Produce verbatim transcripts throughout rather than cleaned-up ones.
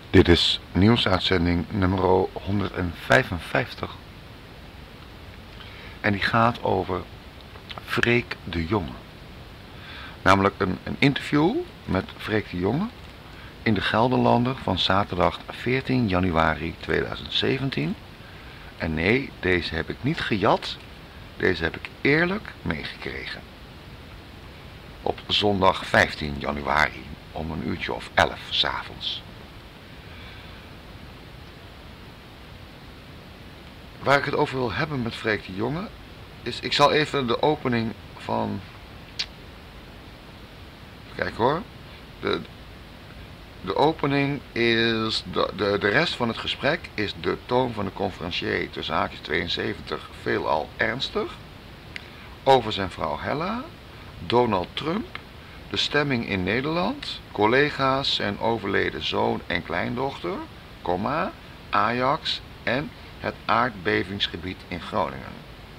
Dit is nieuwsuitzending nummer honderdvijfenvijftig. En die gaat over Freek de Jonge. Namelijk een, een interview met Freek de Jonge in de Gelderlander van zaterdag veertien januari tweeduizend zeventien. En nee, deze heb ik niet gejat. Deze heb ik eerlijk meegekregen. Op zondag vijftien januari om een uurtje of elf 's avonds. Waar ik het over wil hebben met Freek de Jonge is, ik zal even de opening van, kijk hoor, de, de opening is, de, de, de rest van het gesprek is de toon van de conferencier tussen haakjes tweeënzeventig veelal ernstig, over zijn vrouw Hella, Donald Trump, de stemming in Nederland, collega's, zijn overleden zoon en kleindochter, comma, Ajax en het aardbevingsgebied in Groningen.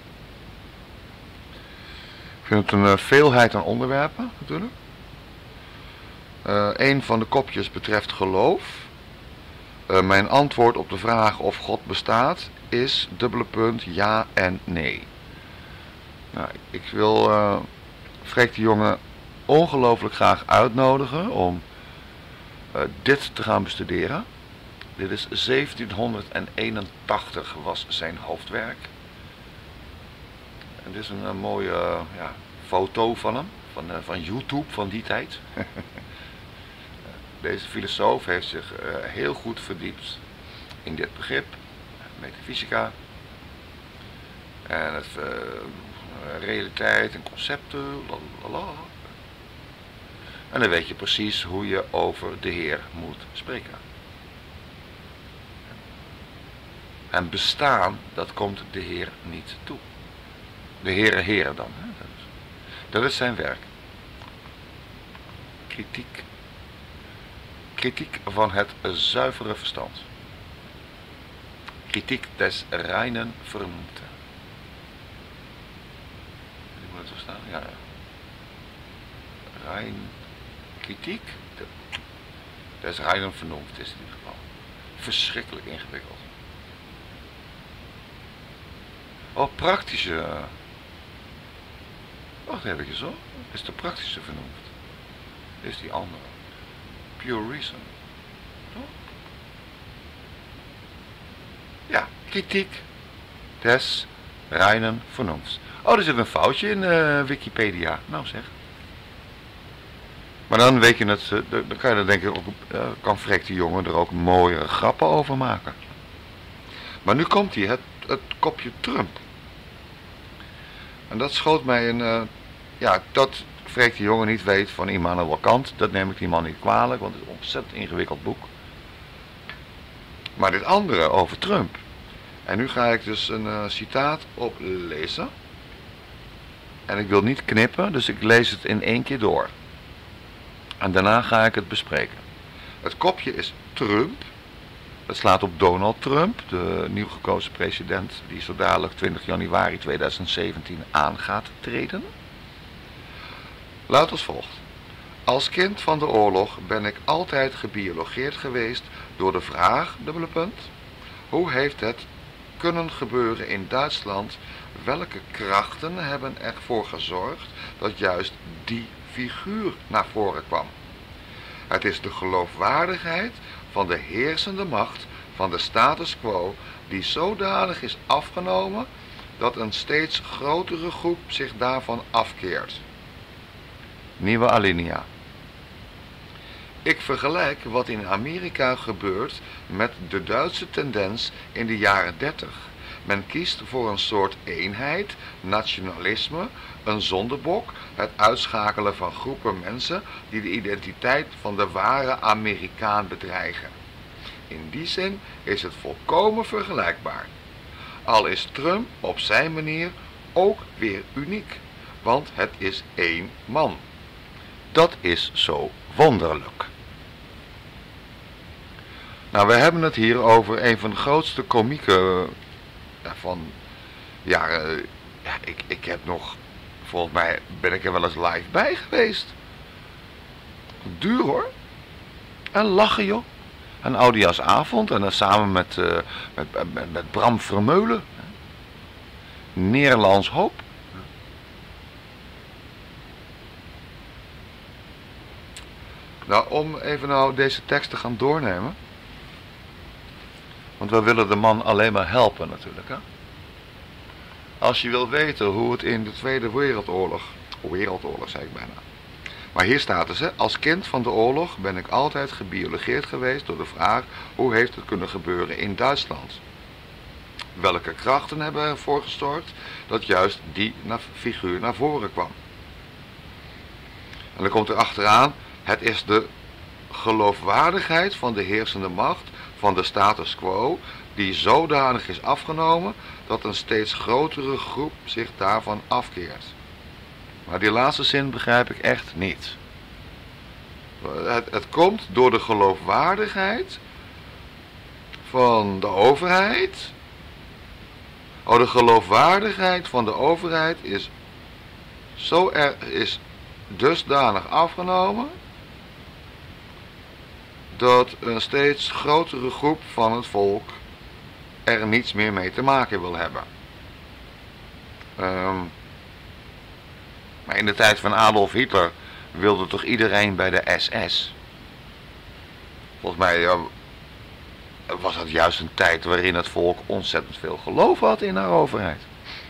Ik vind het een uh, veelheid aan onderwerpen natuurlijk. Uh, een van de kopjes betreft geloof. Uh, mijn antwoord op de vraag of God bestaat is dubbele punt ja en nee. Nou, ik wil uh, Freek de Jonge ongelooflijk graag uitnodigen om uh, dit te gaan bestuderen. Dit is zeventienhonderdeenentachtig was zijn hoofdwerk. En dit is een, een mooie uh, ja, foto van hem, van, uh, van YouTube van die tijd. Deze filosoof heeft zich uh, heel goed verdiept in dit begrip, metafysica. En het uh, realiteit en concepten, lalala. En dan weet je precies hoe je over de Heer moet spreken. En bestaan, dat komt de Heer niet toe. De Heere Heere dan. Hè? Dat, is, dat is zijn werk. Kritiek. Kritiek van het zuivere verstand. Kritiek des reinen vernoemte. Moet het zo staan? Ja. Rein. Kritiek des reinen vernoemte is in ieder geval. Verschrikkelijk ingewikkeld. Oh, praktische. Wacht even zo. Is de praktische vernoemd? Is die andere. Pure reason. Toch? Ja, kritiek des reinen vernoemd. Oh, er zit een foutje in uh, Wikipedia. Nou zeg. Maar dan weet je het, uh, dan kan je er denk ik ook, uh, kan Freek de Jonge er ook mooiere grappen over maken. Maar nu komt hij, het, het kopje Trump. En dat schoot mij een, uh, ja, dat Freek de Jonge niet weet van Immanuel Kant, dat neem ik die man niet kwalijk, want het is een ontzettend ingewikkeld boek. Maar dit andere over Trump. En nu ga ik dus een uh, citaat oplezen. En ik wil niet knippen, dus ik lees het in één keer door. En daarna ga ik het bespreken. Het kopje is Trump. Het slaat op Donald Trump, de nieuw gekozen president die zo dadelijk twintig januari tweeduizend zeventien aan gaat treden. Luidt als volgt. Als kind van de oorlog ben ik altijd gebiologeerd geweest door de vraag, dubbele punt, hoe heeft het kunnen gebeuren in Duitsland? Welke krachten hebben ervoor gezorgd dat juist die figuur naar voren kwam? Het is de geloofwaardigheid van de heersende macht van de status quo die zodanig is afgenomen dat een steeds grotere groep zich daarvan afkeert. Nieuwe alinea. Ik vergelijk wat in Amerika gebeurt met de Duitse tendens in de jaren dertig. Men kiest voor een soort eenheid, nationalisme, een zondebok, het uitschakelen van groepen mensen die de identiteit van de ware Amerikaan bedreigen. In die zin is het volkomen vergelijkbaar. Al is Trump op zijn manier ook weer uniek, want het is één man. Dat is zo wonderlijk. Nou, we hebben het hier over een van de grootste komieken ja, van jaren. Ja, ik, ik heb nog, volgens mij ben ik er wel eens live bij geweest. Duur hoor. En lachen joh. Een oudejaarsavond en dan samen met, uh, met, met, met Bram Vermeulen. Nederlands Hoop. Nou, om even nou deze tekst te gaan doornemen. Want we willen de man alleen maar helpen natuurlijk. Hè? Als je wil weten hoe het in de Tweede Wereldoorlog, Wereldoorlog zei ik bijna. Maar hier staat dus, hè, als kind van de oorlog ben ik altijd gebiologeerd geweest door de vraag hoe heeft het kunnen gebeuren in Duitsland. Welke krachten hebben ervoor gezorgd dat juist die figuur naar voren kwam. En dan komt er achteraan, het is de geloofwaardigheid van de heersende macht van de status quo die zodanig is afgenomen dat een steeds grotere groep zich daarvan afkeert. Maar die laatste zin begrijp ik echt niet. Het, het komt door de geloofwaardigheid van de overheid. Oh, de geloofwaardigheid van de overheid is zo er, is dusdanig afgenomen dat een steeds grotere groep van het volk er niets meer mee te maken wil hebben. Um, maar in de tijd van Adolf Hitler wilde toch iedereen bij de S S? Volgens mij ja, was dat juist een tijd waarin het volk ontzettend veel geloof had in haar overheid.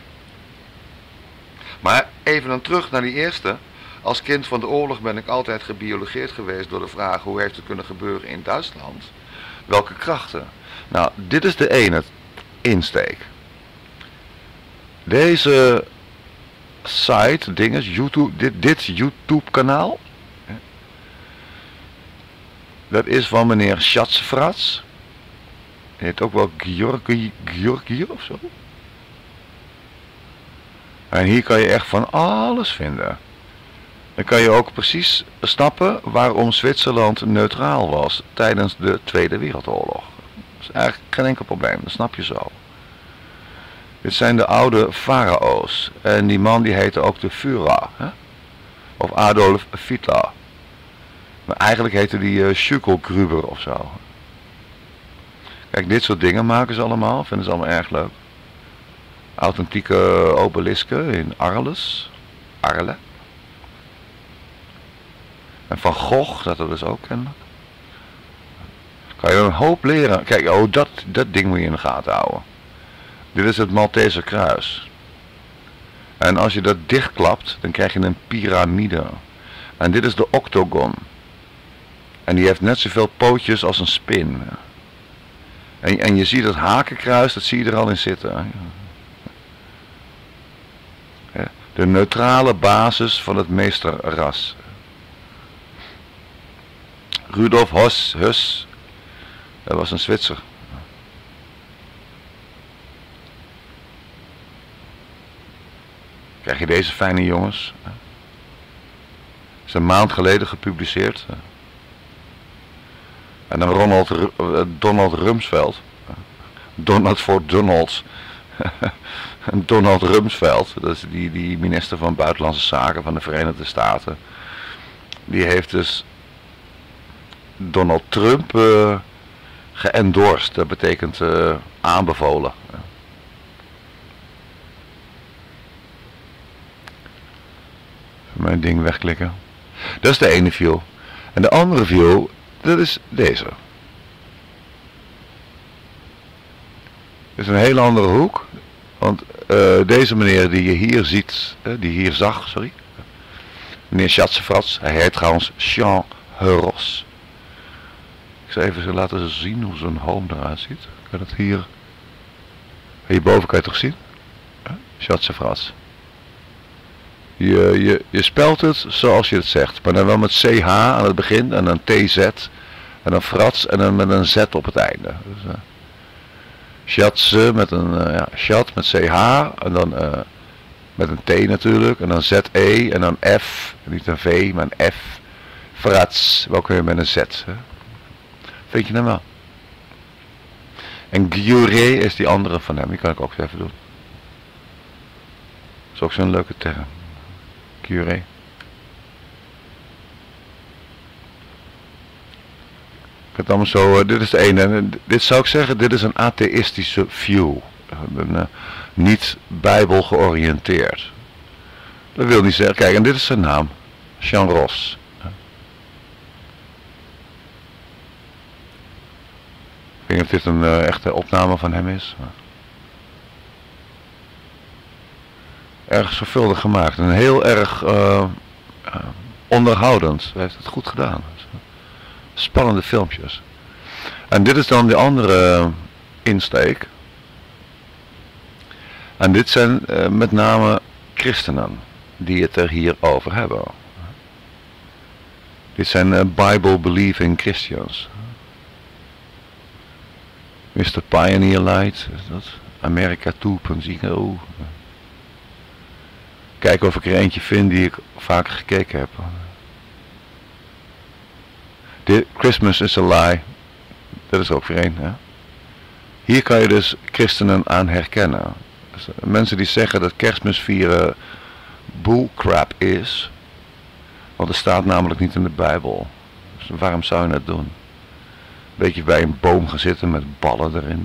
Maar even dan terug naar die eerste. Als kind van de oorlog ben ik altijd gebiologeerd geweest door de vraag hoe heeft het kunnen gebeuren in Duitsland. Welke krachten? Nou, dit is de ene insteek. Deze site, dinges, YouTube, dit, dit YouTube kanaal. Dat is van meneer Schatzfratz. Hij heet ook wel Georgi, Georgi of zo. En hier kan je echt van alles vinden. Dan kan je ook precies snappen waarom Zwitserland neutraal was tijdens de Tweede Wereldoorlog. Dat is eigenlijk geen enkel probleem, dat snap je zo. Dit zijn de oude farao's. En die man die heette ook de Führer. Hè? Of Adolf Hitler. Maar eigenlijk heette die uh, Schükelgruber of zo. Kijk, dit soort dingen maken ze allemaal. Vinden ze allemaal erg leuk. Authentieke obelisken in Arles. Arles. En Van Gogh, dat er dus ook kennelijk. Kan je een hoop leren. Kijk, oh, dat, dat ding moet je in de gaten houden. Dit is het Maltese kruis. En als je dat dichtklapt, dan krijg je een piramide. En dit is de octagon. En die heeft net zoveel pootjes als een spin. En, en je ziet het hakenkruis, dat zie je er al in zitten. De neutrale basis van het meesterras. Rudolf Höss, Höss, dat was een Zwitser. Krijg je deze fijne jongens. Is een maand geleden gepubliceerd. En dan Ronald, Donald Rumsfeld. Donald voor Donald. Donald Rumsfeld, dat is die, die minister van Buitenlandse Zaken van de Verenigde Staten. Die heeft dus Donald Trump uh, geëndorst. Dat betekent uh, aanbevolen. Mijn ding wegklikken. Dat is de ene view. En de andere view, dat is deze. Dit is een hele andere hoek. Want uh, deze meneer die je hier ziet, uh, die hier zag, sorry. Meneer Schatzfratz, hij heet trouwens Jean Heros. Ik zal even laten zien hoe zijn home eruit ziet. Kan het hier... Hierboven kan je het toch zien? Uh, Schatzfratz. Je, je, je spelt het zoals je het zegt, maar dan wel met C H aan het begin en dan T Z en dan Frats en dan met een Z op het einde. Dus, uh, Schatze met een uh, ja, Schat met C H en dan uh, met een T natuurlijk en dan Z E en dan F, niet een V maar een F. Frats, wel kun je met een Z. Hè? Vind je hem wel? En Giuré is die andere van hem, die kan ik ook even doen. Dat is ook zo'n leuke term. Curé. het allemaal zo, uh, dit is de ene. En dit zou ik zeggen, dit is een atheïstische view. Een, uh, niet bijbel georiënteerd. Dat wil niet zeggen, kijk, en dit is zijn naam. Jean Ross. Ik weet niet of dit een uh, echte opname van hem is. Erg zorgvuldig gemaakt en heel erg uh, uh, onderhoudend. Hij heeft het goed gedaan. Spannende filmpjes. En dit is dan de andere uh, insteek. En dit zijn uh, met name christenen die het er hier over hebben. Dit zijn uh, Bible-believing Christians. mister Pioneer Light, is dat? America twee punt nul. Kijken of ik er eentje vind die ik vaker gekeken heb. Dit, Christmas is a lie. Dat is ook weer een. Hè? Hier kan je dus christenen aan herkennen. Dus mensen die zeggen dat kerstmis vieren bullcrap is. Want het staat namelijk niet in de Bijbel. Dus waarom zou je het doen? Beetje bij een boom gaan zitten met ballen erin.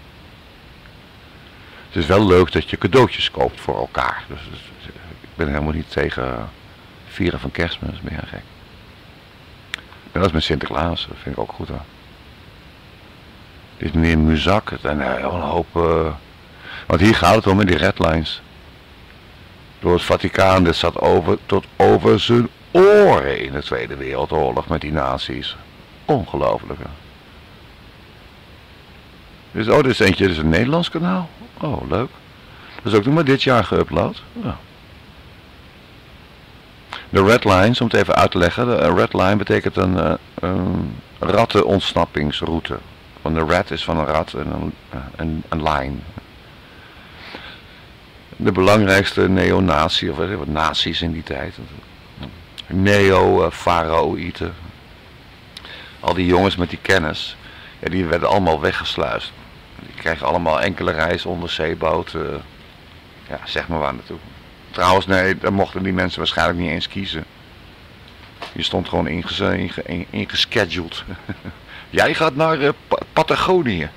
Het is wel leuk dat je cadeautjes koopt voor elkaar. Dus, dus ik ben helemaal niet tegen vieren van kerstmis. Ben je gek. Dat is met Sinterklaas. Dat vind ik ook goed hoor. Dit is meneer Muzak. En uh, een hoop... Uh, want hier gaat het om in die redlines. Door het Vaticaan. Dit zat over tot over zijn oren in de Tweede Wereldoorlog met die nazi's. Ongelooflijk. Hè? Dus, oh, dit is eentje, dit is een Nederlands kanaal. Oh, leuk. Dat is ook nog maar dit jaar geüpload. Ja. De red lines, om het even uit te leggen. De red line betekent een, uh, een rattenontsnappingsroute. Want de rat is van een rat en een, een, een line. De belangrijkste neonazi, of wat nazi's in die tijd. Neo-faraoïten. Al die jongens met die kennis. Ja, die werden allemaal weggesluist. Die kregen allemaal enkele reis onderzeeboot. Uh, ja, zeg maar waar naartoe. Trouwens, nee, daar mochten die mensen waarschijnlijk niet eens kiezen. Je stond gewoon ingescheduled. Jij gaat naar uh, pa Patagonië.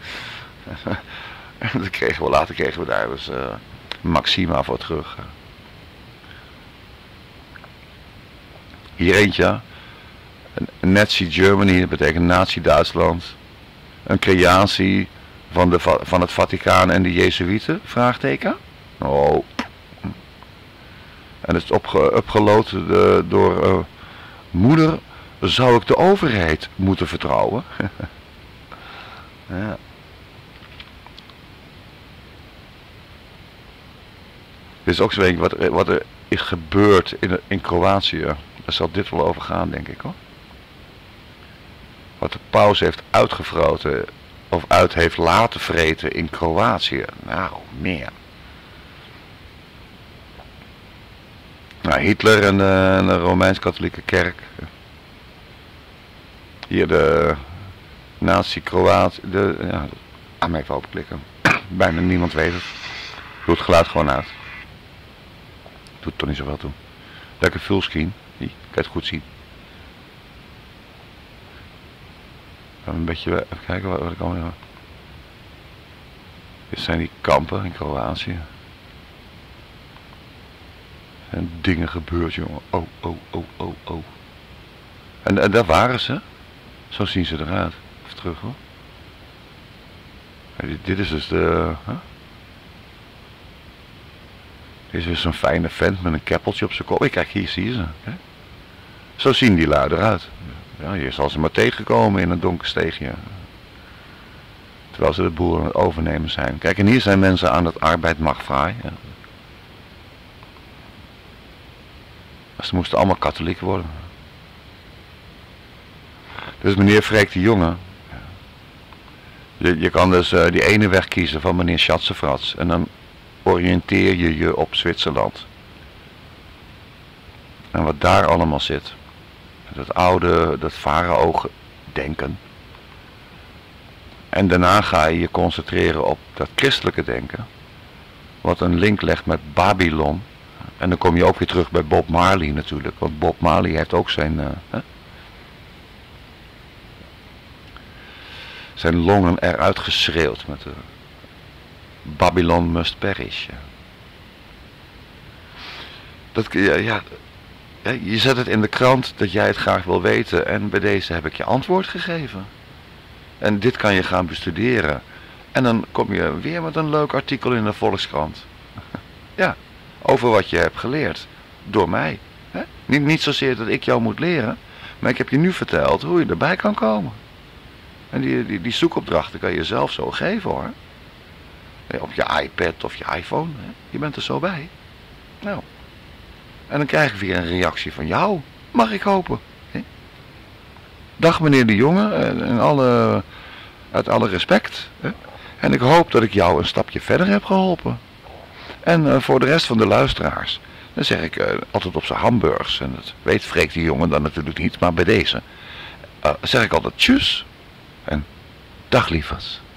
En dat kregen we, later kregen we daar dus uh, Maxima voor terug. Hier eentje. Nazi Germany, dat betekent Nazi Duitsland. Een creatie van, de, van het Vaticaan en de Jezuïeten? Vraagteken. Oh. En het is opge, opgelood de, door uh, moeder, zou ik de overheid moeten vertrouwen? Ja. Dit is ook zo wat, wat er is gebeurd in, in Kroatië. Daar zal dit wel over gaan, denk ik hoor. Wat de paus heeft uitgevroten of uit heeft laten vreten in Kroatië. Nou, meer. Nou, Hitler en de, de Romeins-Katholieke Kerk. Hier de nazi-Kroatië. Ja, aan mij even openklikken. Bijna niemand weet het. Doe het geluid gewoon uit. Doet toch niet zoveel toe. Lekker fullscreen. Hier, kan je het goed zien. Een beetje, even kijken wat, wat ik allemaal heb. Dit zijn die kampen in Kroatië. Er zijn dingen gebeurd, jongen. Oh, oh, oh, oh, oh. En, en daar waren ze. Zo zien ze eruit. Even terug hoor. Ja, dit, dit is dus de... Huh? Dit is dus zo'n fijne vent met een keppeltje op zijn kop. Kijk, hier zie je ze. Hè? Zo zien die lui eruit. Ja, je zal ze maar tegenkomen in een donker steegje. Terwijl ze de boel aan het overnemen zijn. Kijk, en hier zijn mensen aan het arbeid mag vrij. Ja. Ze moesten allemaal katholiek worden. Dus meneer Freek de Jonge. Je, je kan dus uh, die ene weg kiezen van meneer Schatsenfrats. En dan oriënteer je je op Zwitserland. En wat daar allemaal zit. Dat oude, dat farao-denken. En daarna ga je je concentreren op dat christelijke denken. Wat een link legt met Babylon. En dan kom je ook weer terug bij Bob Marley natuurlijk. Want Bob Marley heeft ook zijn... Uh, hè? zijn longen eruit geschreeuwd met de Babylon must perish. Ja. Dat, ja, ja, ja, je zet het in de krant dat jij het graag wil weten en bij deze heb ik je antwoord gegeven. En dit kan je gaan bestuderen. En dan kom je weer met een leuk artikel in de Volkskrant. Ja, over wat je hebt geleerd. Door mij. Hè? Niet, niet zozeer dat ik jou moet leren, maar ik heb je nu verteld hoe je erbij kan komen. En die, die, die zoekopdrachten kan je zelf zo geven hoor. Op je iPad of je iPhone. Hè? Je bent er zo bij. Nou. En dan krijg ik weer een reactie van jou. Mag ik hopen. Hè? Dag meneer de Jonge. En alle, uit alle respect. Hè? En ik hoop dat ik jou een stapje verder heb geholpen. En uh, voor de rest van de luisteraars. Dan zeg ik uh, altijd op zijn hamburgers. En dat weet Freek de Jonge dan natuurlijk niet. Maar bij deze. Uh, zeg ik altijd tjus. En dag lievers.